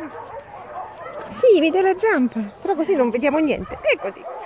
Sì, vede la zampa, però così non vediamo niente. Eccoti.